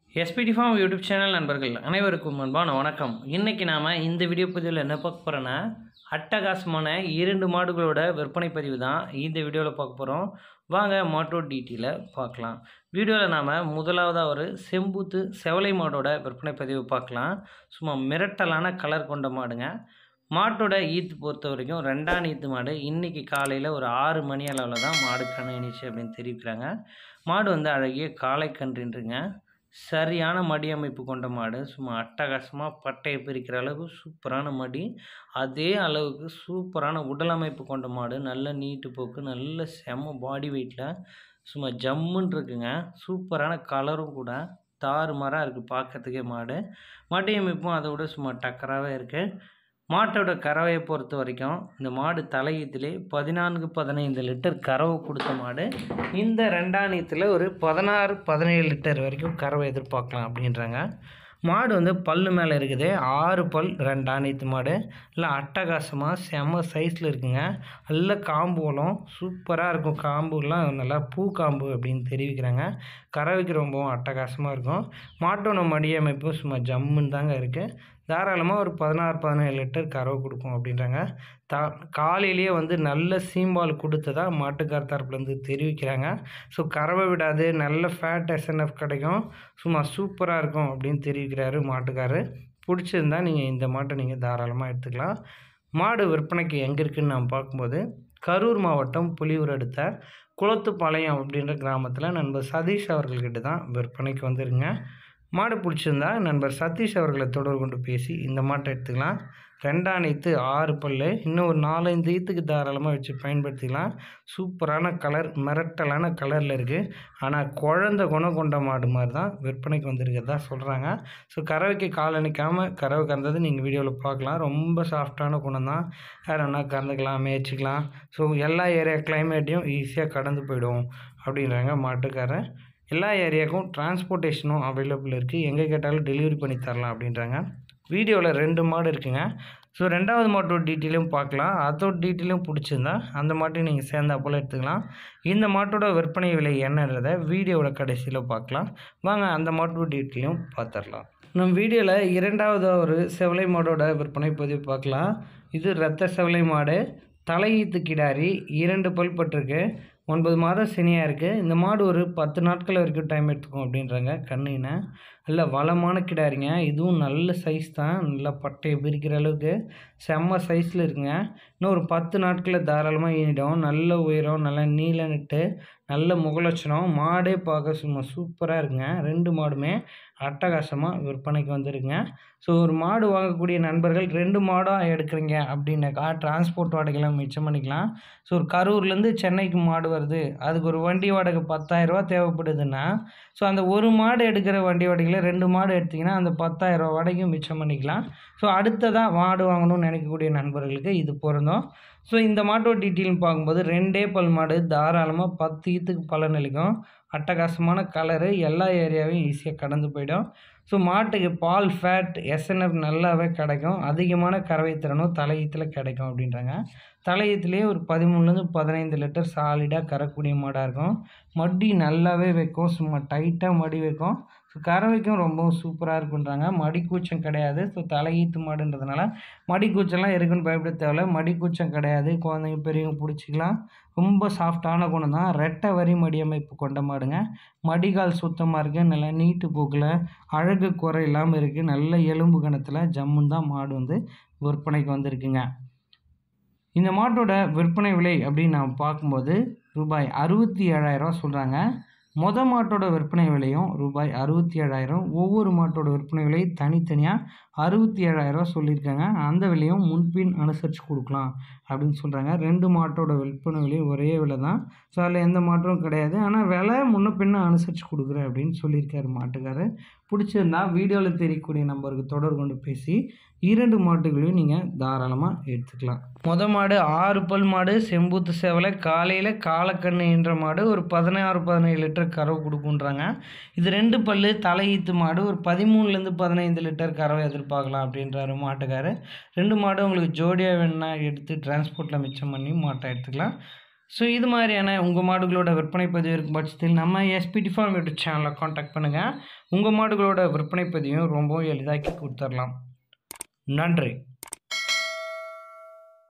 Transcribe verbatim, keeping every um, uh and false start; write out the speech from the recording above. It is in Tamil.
எஸ்பிடி ஃபார்ம் யூடியூப் சேனல் நண்பர்கள் அனைவருக்கும் அன்பான வணக்கம். இன்றைக்கி நாம் இந்த வீடியோ பதிவில் என்ன பார்க்க போகிறோன்னா, அட்டகாசமான இரண்டு மாடுகளோட விற்பனை பதிவு தான் இந்த வீடியோவில் பார்க்க போகிறோம். வாங்க மாட்டோட டீட்டெயிலை பார்க்கலாம். வீடியோவில் நாம் முதலாவதாக ஒரு செம்பூத்து செவலை மாடோட விற்பனை பதிவு பார்க்கலாம். சும்மா மிரட்டலான கலர் கொண்ட மாடுங்க. மாட்டோட ஈத்து பொறுத்த வரைக்கும் ரெண்டாம் ஈத்து மாடு இன்றைக்கி காலையில் ஒரு ஆறு மணி அளவில் தான் மாடு கண்ணிச்சு அப்படின்னு தெரிவிக்கிறாங்க. மாடு வந்து அழகிய காளை கன்றுன்றுங்க. சரியான மடி அமைப்பு கொண்ட மாடு. சும்மா அட்டகாசமாக பட்டையை பிரிக்கிற அளவுக்கு சூப்பரான மடி, அதே அளவுக்கு சூப்பரான உடல் அமைப்பு கொண்ட மாடு. நல்ல நீட்டு போக்கு, நல்ல செம பாடி வெயிட்டில் சும்மா ஜம்முன்னு இருக்குங்க. சூப்பரான கலரும் கூட தாறுமாறாக இருக்குது பார்க்கறதுக்கே. மாடு மடி அமைப்பும் அதை விட சும்மா டக்கராகவே இருக்குது. மாட்டோட கறவையை பொறுத்த வரைக்கும் இந்த மாடு தலையீத்திலே பதினான்கு பதினைந்து லிட்டர் கறவை கொடுத்த மாடு. இந்த ரெண்டாம் நீத்தில் ஒரு பதினாறு பதினேழு லிட்டர் வரைக்கும் கறவை எதிர்பார்க்கலாம் அப்படின்றாங்க. மாடு வந்து பல்லு மேலே இருக்குது. ஆறு பல் ரெண்டாம் நீத்து மாடு. இல்லை அட்டகாசமாக செம்ம சைஸில் இருக்குங்க. நல்ல காம்புகளும் சூப்பராக இருக்கும். காம்புலாம் நல்லா பூ காம்பு அப்படின்னு தெரிவிக்கிறாங்க. கறவைக்கு ரொம்பவும் அட்டகாசமாக இருக்கும். மாட்டோட மடி அமைப்பும் சும்மா ஜம்முன்னு தாங்க இருக்குது. தாராளமாக ஒரு பதினாறு பதினேழு லிட்டர் கறவை கொடுக்கும் அப்படின்றாங்க. த காலையிலேயே வந்து நல்ல சீம்பால் கொடுத்ததா மாட்டுக்கார் தரப்புலேருந்து தெரிவிக்கிறாங்க. ஸோ கறவை விடாது, நல்ல ஃபேட் எஸ்என்எஃப் கிடைக்கும், சும்மா சூப்பராக இருக்கும் அப்படின்னு தெரிவிக்கிறாரு மாட்டுக்காரர். பிடிச்சிருந்தால் நீங்கள் இந்த மாட்டை நீங்கள் தாராளமாக எடுத்துக்கலாம். மாடு விற்பனைக்கு எங்கே இருக்குதுன்னு நாம் பார்க்கும்போது, கரூர் மாவட்டம் புலியூர் அடுத்த குளத்துப்பாளையம் அப்படின்ற கிராமத்தில் நண்பர் சதீஷ் அவர்கள்கிட்ட தான் விற்பனைக்கு வந்துருங்க. மாடு பிடிச்சிருந்தா நண்பர் சதீஷ் அவர்களை தொடர்பு கொண்டு பேசி இந்த மாட்டை எடுத்துக்கலாம். ரெண்டாம் நீத்து ஆறு பல், இன்னும் ஒரு நாலஞ்சு ஈத்துக்கு தாராளமாக வச்சு பயன்படுத்திக்கலாம். சூப்பரான கலர், மிரட்டலான கலரில் இருக்குது. ஆனால் குழந்த குணம் கொண்ட மாடு மாதிரி தான் விற்பனைக்கு வந்திருக்கிறதா சொல்கிறாங்க. ஸோ கறவைக்கு கால் அணிக்காமல் கறவை கறந்தது நீங்கள் வீடியோவில் பார்க்கலாம். ரொம்ப சாஃப்டான குணம் தான். வேறு என்ன கறந்துக்கலாம், மேய்ச்சிக்கலாம். ஸோ எல்லா ஏரியா கிளைமேட்டையும் ஈஸியாக கடந்து போயிடும் அப்படின்றாங்க மாட்டுக்காரன். எல்லா ஏரியாவுக்கும் டிரான்ஸ்போர்ட்டேஷனும் அவைலபிள் இருக்குது. எங்கே கேட்டாலும் டெலிவரி பண்ணி தரலாம் அப்படின்றாங்க. வீடியோவில் ரெண்டு மாடு இருக்குங்க. ஸோ ரெண்டாவது மாட்டோட டீட்டெயிலும் பார்க்கலாம். அதோட டீட்டெயிலும் பிடிச்சிருந்தா அந்த மாட்டையும் நீங்கள் சேர்ந்தா போல் எடுத்துக்கலாம். இந்த மாட்டோட விற்பனை விலை என்னன்றதை வீடியோவோட கடைசியில் பார்க்கலாம். வாங்க அந்த மாட்டோட டீட்டெயிலும் பார்த்துடலாம். நம்ம வீடியோவில் இரண்டாவது ஒரு செவலை மாடோட விற்பனை பதிவு பார்க்கலாம். இது இரத்த செவலை மாடு. தலையீத்து கிடாரி, இரண்டு பல் பட்டிருக்கு, ஒன்பது மாதம் சினியாக இருக்குது. இந்த மாடு ஒரு பத்து நாட்கள் வரைக்கும் டைம் எடுத்துக்கும் அப்படின்றாங்க. கண்ணினை நல்ல வளமான கிடாரிங்க. இதுவும் நல்ல சைஸ் தான். நல்லா பட்டையை பிரிக்கிற அளவுக்கு செம்ம சைஸில் இருக்குங்க. இன்னும் ஒரு பத்து நாட்களில் தாராளமாக ஈனிடும். நல்ல உயரம், நல்ல நீல நட்டு, நல்ல முகலட்சணம். மாடே பார்க்க சும்மா சூப்பராக இருக்குங்க. ரெண்டு மாடுமே அட்டகாசமாக விற்பனைக்கு வந்துருக்குங்க. ஸோ ஒரு மாடு வாங்கக்கூடிய நண்பர்கள் ரெண்டு மாடாக எடுக்கிறீங்க அப்படின்னாக்கா டிரான்ஸ்போர்ட் வாடகைலாம் மிச்சம் பண்ணிக்கலாம். ஸோ ஒரு கரூர்லேருந்து சென்னைக்கு மாடு வருது, அதுக்கு ஒரு வண்டி வாடகை பத்தாயிரரூவா தேவைப்படுதுன்னா, ஸோ அந்த ஒரு மாடு எடுக்கிற வண்டி வாடகையில் ரெண்டு மாடு எடுத்திங்கன்னா அந்த பத்தாயிரரூவா வாடகையும் மிச்சம் பண்ணிக்கலாம். ஸோ அடுத்ததாக மாடு வாங்கணும்னு நினைக்கக்கூடிய நண்பர்களுக்கு இது பொருந்தும். ஸோ இந்த மாட்டோட டீட்டெயில்னு பார்க்கும்போது ரெண்டே பல் மாடு, தாராளமாக பத்து ஈத்துக்கு பலன் அளிக்கும். அட்டகாசமான கலரு, எல்லா ஏரியாவையும் ஈஸியாக கடந்து போயிடும். ஸோ மாட்டுக்கு பால், ஃபேட், எஸ்என்எஃப் நல்லாவே கிடைக்கும். அதிகமான கறவை திறனும் தலையீத்தில் கிடைக்கும் அப்படின்றாங்க. தலையீத்துலேயே ஒரு பதிமூணுலேருந்து பதினைந்து லிட்டர் சாலிடாக கறக்கூடிய மாடாக இருக்கும். மடி நல்லாவே வைக்கும், சும்மா டைட்டாக மடி வைக்கும். ஸோ கறவைக்கும் ரொம்பவும் சூப்பராக இருக்குன்றாங்க. மடி கூச்சம் கிடையாது. ஸோ தலையீத்து மாடுன்றதுனால மடி கூச்சம்லாம் இருக்குன்னு பயப்பட தேவையில்ல. மடி கூச்சம் கிடையாது. குழந்தைங்க பெரியவங்க பிடிச்சிக்கலாம். ரொம்ப சாஃப்டான குணம் தான். ரெட்டை வரி மடி அமைப்பு கொண்ட மாடுங்க. மடிகால் சுத்தமாக இருக்குது. நல்லா நீட்டு போக்கில், அழகு குறை இல்லாமல் இருக்குது. நல்ல எலும்பு கணத்தில் ஜம்முன்னு தான் மாடு வந்து விற்பனைக்கு வந்திருக்குங்க. இந்த மாட்டோட விற்பனை விலை அப்படின்னு நாம் பார்க்கும்போது ரூபாய் அறுபத்தி ஏழாயிரரூவா சொல்கிறாங்க. மொதல் மாட்டோட விற்பனை விலையும் ரூபாய் அறுபத்தி ஏழாயிரம். ஒவ்வொரு மாட்டோட விற்பனை விலை தனித்தனியாக அறுபத்தி ஏழாயிரரூவா சொல்லியிருக்காங்க. அந்த விலையும் முன்பின் அனுசரித்து கொடுக்கலாம் அப்படின்னு சொல்கிறாங்க. ரெண்டு மாட்டோட விற்பனை விலை ஒரே விலை தான். ஸோ அதில் எந்த மாற்றமும் கிடையாது. ஆனால் விலை முன்ன பின்ன அனுசரித்து கொடுக்குறேன் அப்படின்னு சொல்லியிருக்காரு மாட்டுக்காரர். பிடிச்சிருந்தா வீடியோவில் தெரியக்கூடிய நம்பருக்கு தொடர்பு கொண்டு பேசி இரண்டு மாட்டுகளையும் நீங்கள் தாராளமாக எடுத்துக்கலாம். மொத மாடு ஆறு பல் மாடு, செம்பூத்து சேவலை, காலையில் காலக்கண்ணு என்ற மாடு ஒரு பதினாறு பதினேழு லிட்டர் கறவை கொடுக்குன்றாங்க. இது ரெண்டு பல் தலையீத்து மாடு, ஒரு பதிமூணுலேருந்து பதினைந்து லிட்டர் கறவை எதிர்பார்க்கலாம் அப்படின்றாரு மாட்டுக்காரர். ரெண்டு மாடு உங்களுக்கு ஜோடியாக வேணுன்னா எடுத்து டிரான்ஸ்போர்ட்டில் மிச்சம் பண்ணி மாட்டை எடுத்துக்கலாம். ஸோ இது மாதிரியான உங்கள் மாடுகளோட விற்பனை பதிவு இருக்கும் பட்சத்தில் நம்ம எஸ்பிடி ஃபார்ம் யூடியூப் சேனலை காண்டாக்ட் பண்ணுங்கள். உங்கள் மாடுகளோட விற்பனை பதிவையும் ரொம்பவும் எளிதாக்கி கொடுத்துடலாம். நன்றி.